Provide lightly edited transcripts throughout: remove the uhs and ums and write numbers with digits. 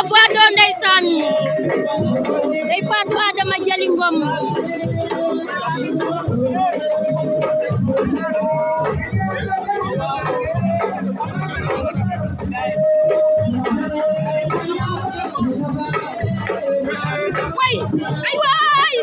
voix de ndeysaan Ndeye Fatou Adama Jali Ngom way ay way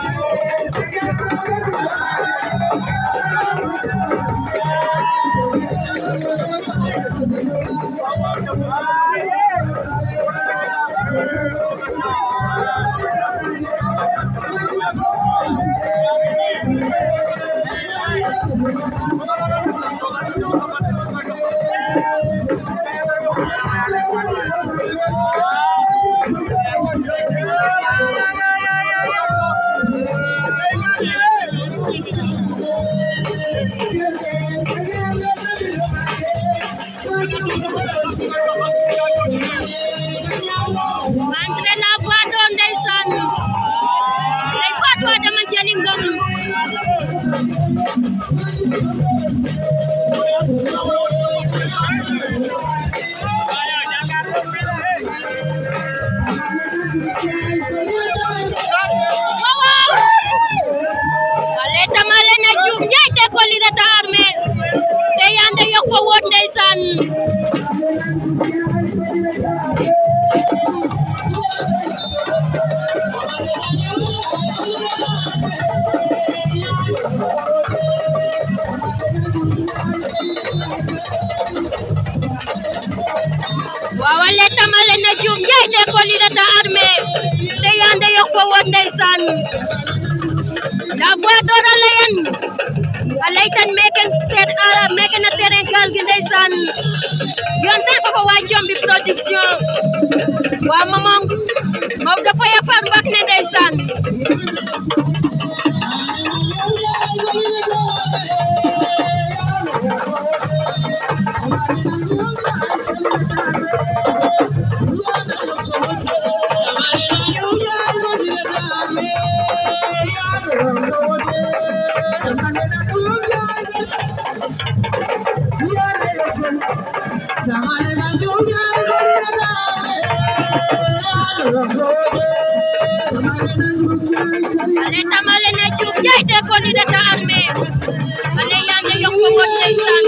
entre la voix de ndeysaan Ndeye Fatou Adama Jali Ngom wawale tamale na jum jay de ko li data armée te yande yok fo won ndeysaan la voix d'ora layen alaytan meken na terrain gal gi ndeysaan yonte fa wa Jombi production wa mamong mo dafa ya far bak ne ndeysaan ale tamale na jum jay de ko li data armée ale yande yok fo won ndeysaan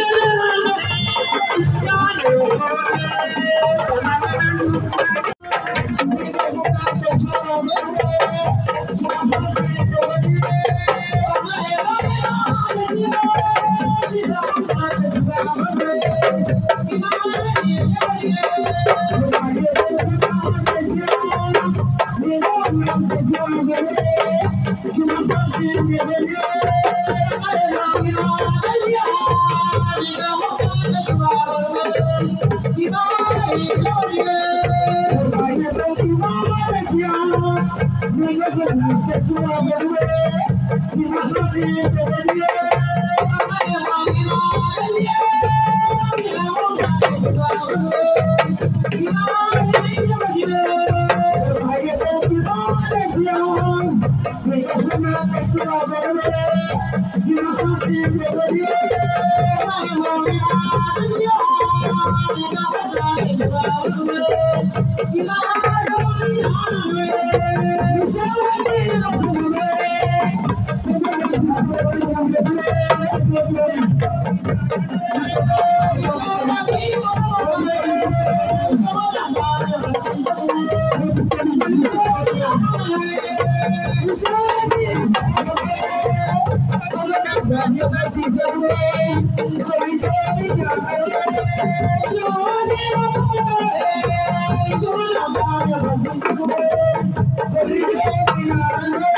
Thank you.